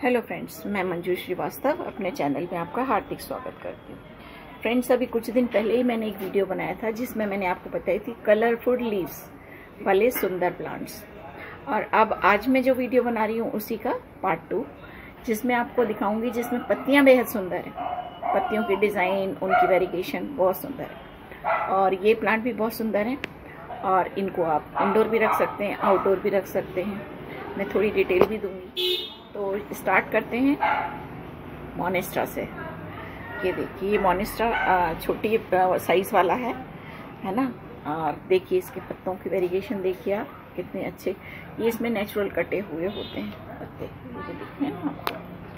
Hello friends, मैं मंजू श्रीवास्तव अपने channel में आपका हार्दिक स्वागत करती हूँ। फ्रेंड्स, अभी कुछ दिन पहले ही मैंने एक वीडियो बनाया था जिसमें मैंने आपको बताई थी कलरफुल लीव्स वाले सुंदर प्लांट्स। और अब आज मैं जो वीडियो बना रही हूँ उसी का पार्ट 2, जिसमें आपको दिखाऊंगी, जिसमें पत्तियाँ बेहद सुंदर हैं। पत्तियों की डिज़ाइन, उनकी वेरिएशन बहुत सुंदर है और ये प्लांट भी बहुत सुंदर हैं। और इनको आप इंडोर भी रख सकते हैं, आउटडोर भी रख सकते हैं। मैं थोड़ी डिटेल भी दूंगी। तो स्टार्ट करते हैं मोनेस्ट्रा से। ये देखिए, ये मोनेस्ट्रा छोटी साइज़ वाला है ना। और देखिए इसके पत्तों की वेरिएशन देखिए आप, कितने अच्छे। ये इसमें नेचुरल कटे हुए होते हैं पत्ते, ये दिख रहे हैं आपको।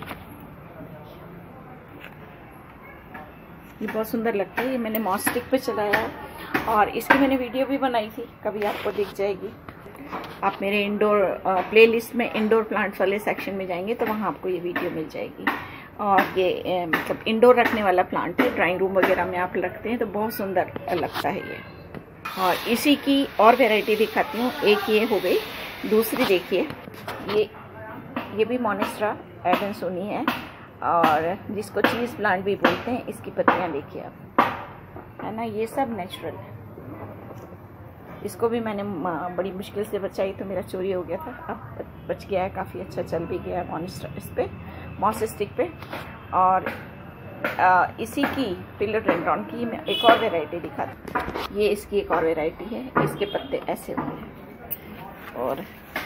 ये बहुत सुंदर लगता है। ये मैंने मॉस स्टिक पे चलाया है और इसकी मैंने वीडियो भी बनाई थी, कभी आपको दिख जाएगी। आप मेरे इंडोर प्लेलिस्ट में इंडोर प्लांट्स वाले सेक्शन में जाएंगे तो वहाँ आपको ये वीडियो मिल जाएगी। और ये मतलब इंडोर रखने वाला प्लांट है, ड्राइंग रूम वगैरह में आप रखते हैं तो बहुत सुंदर लगता है ये। और इसी की और वैरायटी दिखाती हूँ। एक ये हो गई, दूसरी देखिए, ये भी मोनेस्ट्रा एडेंसोनी है और जिसको चीज़ प्लांट भी बोलते हैं। इसकी पत्तियाँ देखिए आप, है ना, ये सब नेचुरल है। इसको भी मैंने बड़ी मुश्किल से बचाई तो मेरा चोरी हो गया था, अब बच गया है, काफ़ी अच्छा चल भी गया है मोनेस्ट्रा इस पे, मॉस स्टिक पे। और इसी की फिलोडेंड्रॉन की मैं एक और वैरायटी दिखाती हूँ। ये इसकी एक और वैरायटी है, इसके पत्ते ऐसे होते हैं और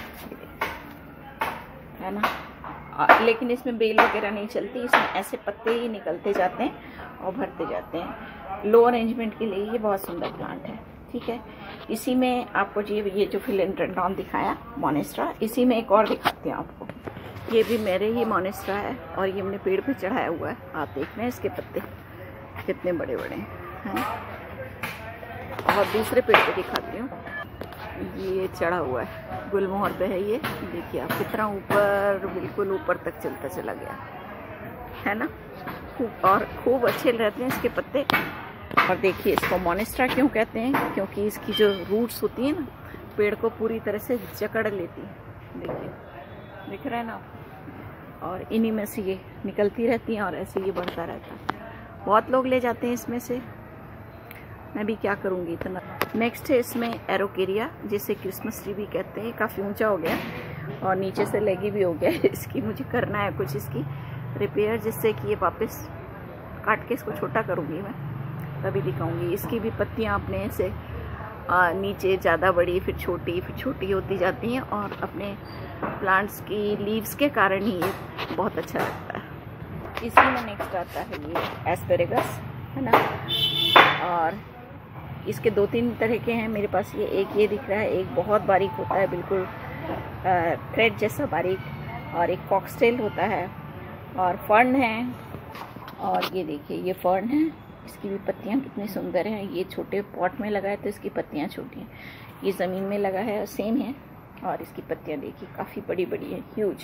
है ना, लेकिन इसमें बेल वगैरह नहीं चलती, इसमें ऐसे पत्ते ही निकलते जाते हैं और भरते जाते हैं। लो अरेंजमेंट के लिए ये बहुत सुंदर प्लांट है, ठीक है। इसी में आपको ये जो फिलोडेंड्रॉन दिखाया मोनेस्ट्रा, इसी में एक और दिखाती हूँ आपको। ये भी मेरे ही मोनेस्ट्रा है और ये हमने पेड़ पे चढ़ाया हुआ है। आप देख रहे हैं इसके पत्ते कितने बड़े बड़े हैं। और दूसरे पेड़ पे दिखाती हूँ, ये चढ़ा हुआ है, गुलमोहर पे है ये। देखिए आप कितना ऊपर, बिल्कुल ऊपर तक चलता चला गया है ना। खूब अच्छे रहते हैं इसके पत्ते। और देखिए इसको मोनेस्ट्रा क्यों कहते हैं, क्योंकि इसकी जो रूट्स होती है ना, पेड़ को पूरी तरह से जकड़ लेती है। देखिए, दिख रहा है ना। और इन्हीं में से ये निकलती रहती हैं और ऐसे ये बढ़ता रहता है। बहुत लोग ले जाते हैं इसमें से, मैं भी क्या करूँगी इतना। नेक्स्ट है इसमें एरोकेरिया, जिसे क्रिसमस ट्री भी कहते हैं। काफ़ी ऊंचा हो गया और नीचे से लेगी भी हो गया। इसकी मुझे करना है कुछ इसकी रिपेयर, जिससे कि ये वापस काट के इसको छोटा करूँगी मैं, तभी दिखाऊंगी। इसकी भी पत्तियां अपने से नीचे ज़्यादा बड़ी, फिर छोटी होती जाती हैं और अपने प्लांट्स की लीव्स के कारण ही ये बहुत अच्छा लगता है। इसी में नेक्स्ट आता है ये एस्पेरेगस, है ना। और इसके 2-3 तरह के हैं मेरे पास। ये दिख रहा है, एक बहुत बारीक होता है, बिल्कुल थ्रेड जैसा बारीक, और एक फॉक्सटेल होता है, और फर्न है। और ये देखिए, ये फर्न है, इसकी भी पत्तियां कितनी सुंदर हैं। ये छोटे पॉट में लगा है तो इसकी पत्तियां छोटी हैं, ये ज़मीन में लगा है सेम है। और इसकी पत्तियां देखिए काफ़ी बड़ी बड़ी है, ह्यूज,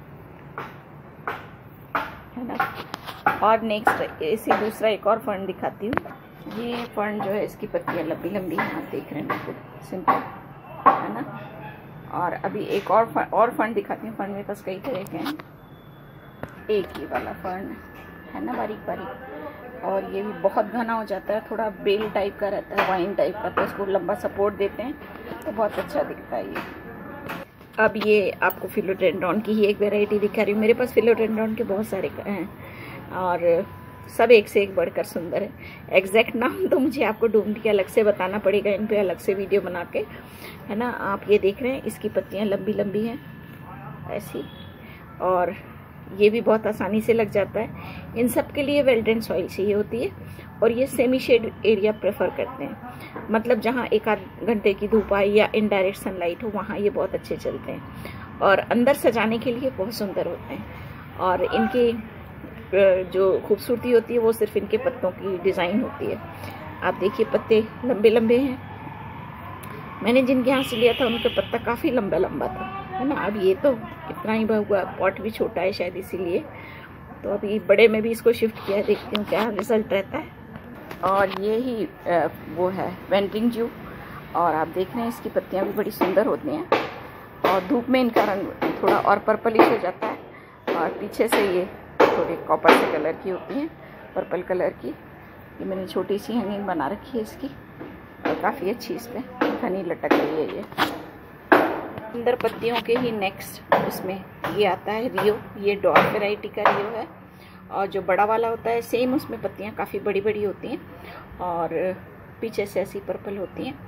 है ना। और नेक्स्ट इसे दूसरा एक और फर्न दिखाती हूँ। ये फर्न जो है, इसकी पत्तियां लंबी लंबी हैं, आप देख रहे हैं, बिल्कुल सिंपल, है ना। और अभी एक और फर्न दिखाती हूँ। फर्न मेरे पास कई तरह के हैं। एक ये वाला फर्न है ना, बारीक बारीक, और ये भी बहुत घना हो जाता है, थोड़ा बेल टाइप का रहता है, वाइन टाइप का, तो इसको लंबा सपोर्ट देते हैं तो बहुत अच्छा दिखता है ये। अब ये आपको फिलोडेंड्रॉन की ही एक वैरायटी दिखा रही हूँ। मेरे पास फिलोडेंड्रॉन के बहुत सारे हैं और सब एक से एक बढ़कर सुंदर है। एग्जैक्ट नाम तो मुझे आपको ढूंढ के अलग से बताना पड़ेगा, इन पे अलग से वीडियो बना के, है ना। आप ये देख रहे हैं, इसकी पत्तियाँ लंबी लंबी हैं ऐसी, और ये भी बहुत आसानी से लग जाता है। इन सब के लिए वेल ड्रेन सॉइल चाहिए होती है और ये सेमी शेड एरिया प्रेफर करते हैं, मतलब जहाँ 1-8 घंटे की धूप आए या इनडायरेक्ट सनलाइट हो, वहाँ ये बहुत अच्छे चलते हैं और अंदर सजाने के लिए बहुत सुंदर होते हैं। और इनकी जो खूबसूरती होती है वो सिर्फ इनके पत्तों की डिज़ाइन होती है। आप देखिए पत्ते लंबे लंबे हैं। मैंने जिनके यहाँ से लिया था उनका पत्ता काफ़ी लंबा लंबा था, है ना। अब ये तो इतना ही हुआ, पॉट भी छोटा है शायद इसीलिए, तो अभी बड़े में भी इसको शिफ्ट किया, देखती हूँ क्या रिजल्ट रहता है। और ये ही वो है वेंटिंग जू, और आप देख रहे हैं इसकी पत्तियाँ भी बड़ी सुंदर होती हैं और धूप में इनका रंग थोड़ा और पर्पलिश हो जाता है और पीछे से ये थोड़े कॉपर से कलर की होती हैं, पर्पल कलर की। ये मैंने छोटी सी हैंगिंग बना रखी है इसकी, और काफ़ी अच्छी इस पर घनी लटक रही है। ये अंदर पत्तियों के ही नेक्स्ट उसमें ये आता है रियो। ये डॉर्फ वैरायटी का रियो है, और जो बड़ा वाला होता है सेम उसमें पत्तियां काफ़ी बड़ी बड़ी होती हैं और पीछे से ऐसी पर्पल होती हैं,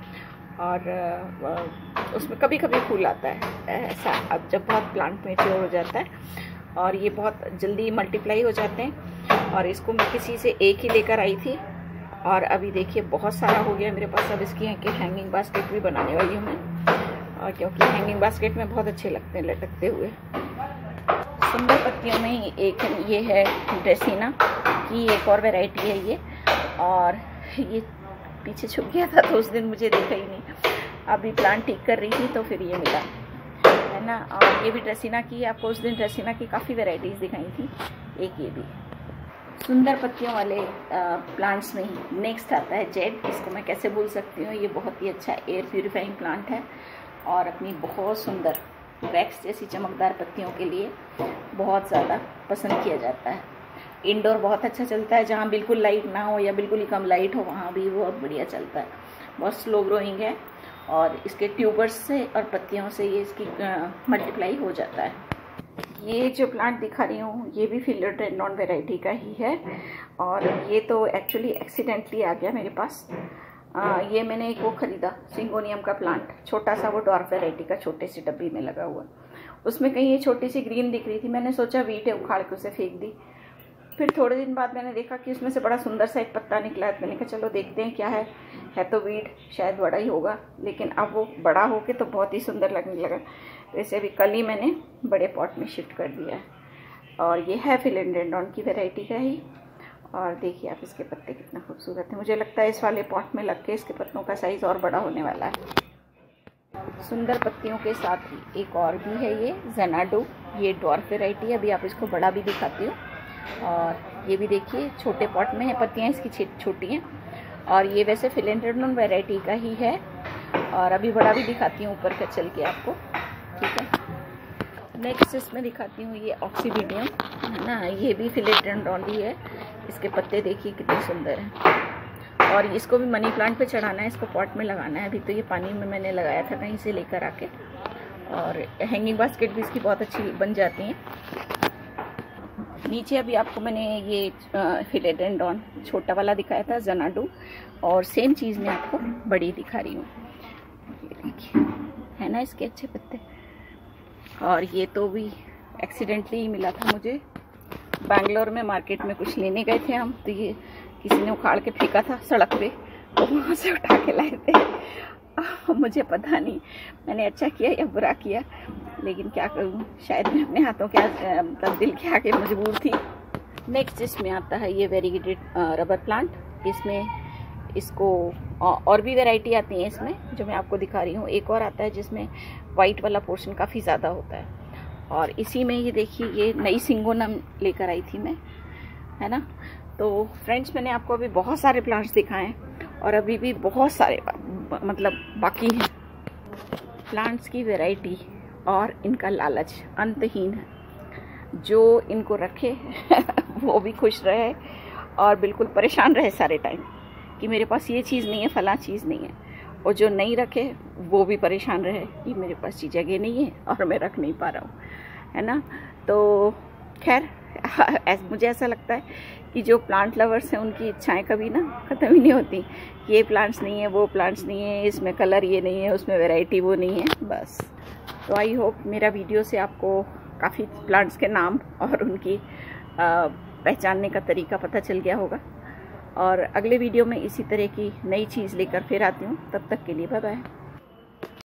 और उसमें कभी कभी फूल आता है ऐसा। अब जब बहुत प्लांट मैच्योर हो जाता है और ये बहुत जल्दी मल्टीप्लाई हो जाते हैं। और इसको मैं किसी से एक ही लेकर आई थी, और अभी देखिए बहुत सारा हो गया मेरे पास। अब इसकी हैंगिंग बास्केट भी बनाने वाली हूँ मैं, और क्योंकि हैंगिंग बास्केट में बहुत अच्छे लगते हैं लटकते हुए। सुंदर पत्तियों में एक ये है ड्रेसिना की एक और वैरायटी है ये, और ये पीछे छुप गया था तो उस दिन मुझे देखा ही नहीं। अभी प्लांट ठीक कर रही थी तो फिर ये मिला, है ना। और ये भी ड्रेसिना की है। आपको उस दिन ड्रेसिना की काफ़ी वैरायटीज़ दिखाई थी, एक ये भी। सुंदर पत्तियों वाले प्लांट्स में ही नेक्स्ट आता है जेड। इसको मैं कैसे भूल सकती हूँ। ये बहुत ही अच्छा एयर प्यूरिफाइंग प्लांट है, और अपनी बहुत सुंदर वैक्स जैसी चमकदार पत्तियों के लिए बहुत ज़्यादा पसंद किया जाता है। इंडोर बहुत अच्छा चलता है, जहाँ बिल्कुल लाइट ना हो या बिल्कुल ही कम लाइट हो वहाँ भी बहुत बढ़िया चलता है। बहुत स्लो ग्रोइंग है, और इसके ट्यूबर्स से और पत्तियों से ये इसकी मल्टीप्लाई हो जाता है। ये जो प्लांट दिखा रही हूँ ये भी फिलोडेंड्रॉन वैरायटी का ही है, और ये तो एक्चुअली एक्सीडेंटली आ गया मेरे पास। ये मैंने एक वो ख़रीदा सिंगोनियम का प्लांट, छोटा सा, वो डॉर्फ वैरायटी का, छोटे से डब्बी में लगा हुआ। उसमें कहीं ये छोटी सी ग्रीन दिख रही थी, मैंने सोचा वीट है, उखाड़ के उसे फेंक दी। फिर थोड़े दिन बाद मैंने देखा कि उसमें से बड़ा सुंदर सा एक पत्ता निकला है। मैंने कहा चलो देखते हैं क्या है तो वीट शायद बड़ा ही होगा, लेकिन अब वो बड़ा होके तो बहुत ही सुंदर लगने लगा। वैसे अभी कल ही मैंने बड़े पॉट में शिफ्ट कर दिया है, और ये है फिलोडेंड्रॉन की वैरायटी का ही। और देखिए आप इसके पत्ते कितना खूबसूरत है। मुझे लगता है इस वाले पॉट में लग के इसके पत्तों का साइज़ और बड़ा होने वाला है। सुंदर पत्तियों के साथ ही एक और भी है ये ज़नाडू। ये डॉर्फ वैरायटी है। अभी आप इसको बड़ा भी दिखाती हूँ, और ये भी देखिए छोटे पॉट में है, पत्तियाँ इसकी छोटी हैं, और ये वैसे फिलोडेंड्रॉन वैरायटी का ही है। और अभी बड़ा भी दिखाती हूँ ऊपर का चल के आपको, ठीक है। नेक्स्ट इसमें दिखाती हूँ ये ऑक्सीडियम, है ना। ये भी फिलोडेंड्रॉन ही है। इसके पत्ते देखिए कितने सुंदर हैं, और इसको भी मनी प्लांट पे चढ़ाना है, इसको पॉट में लगाना है। अभी तो ये पानी में मैंने लगाया था कहीं से लेकर आके, और हैंगिंग बास्केट भी इसकी बहुत अच्छी बन जाती हैं। नीचे अभी आपको मैंने ये फिलोडेंड्रॉन छोटा वाला दिखाया था ज़नाडू, और सेम चीज़ मैं आपको बड़ी दिखा रही हूँ। ये देखिए, है ना इसके अच्छे पत्ते। और ये तो भी एक्सीडेंटली ही मिला था मुझे। बैंगलोर में मार्केट में कुछ लेने गए थे हम, तो ये किसी ने उखाड़ के फेंका था सड़क पे, तो वहाँ से उठा के लाए थे। मुझे पता नहीं मैंने अच्छा किया या बुरा किया, लेकिन क्या करूँ, शायद मैं अपने हाथों के दिल के आगे मजबूर थी। नेक्स्ट इसमें आता है ये वेरीगेटेड रबर प्लांट। इसमें इसको और भी वैरायटी आती है इसमें, जो मैं आपको दिखा रही हूँ। एक और आता है जिसमें वाइट वाला पोर्शन काफ़ी ज़्यादा होता है, और इसी में ये देखिए ये नई सिंगोनम लेकर आई थी मैं, है ना। तो फ्रेंड्स मैंने आपको अभी बहुत सारे प्लांट्स दिखाए हैं, और अभी भी बहुत सारे मतलब बाकी हैं। प्लांट्स की वैरायटी और इनका लालच अंतहीन है। जो इनको रखे वो भी खुश रहे, और बिल्कुल परेशान रहे सारे टाइम कि मेरे पास ये चीज़ नहीं है, फलां चीज़ नहीं है। और जो नहीं रखे वो भी परेशान रहे कि मेरे पास ये जगह नहीं है और मैं रख नहीं पा रहा हूँ, है ना। तो खैर मुझे ऐसा लगता है कि जो प्लांट लवर्स हैं उनकी इच्छाएं कभी ना ख़त्म ही नहीं होती। ये प्लांट्स नहीं है, वो प्लांट्स नहीं है, इसमें कलर ये नहीं है, उसमें वैरायटी वो नहीं है, बस। तो आई होप मेरा वीडियो से आपको काफ़ी प्लांट्स के नाम और उनकी पहचानने का तरीका पता चल गया होगा। और अगले वीडियो में इसी तरह की नई चीज़ लेकर फिर आती हूँ। तब तक के लिए बाय बाय।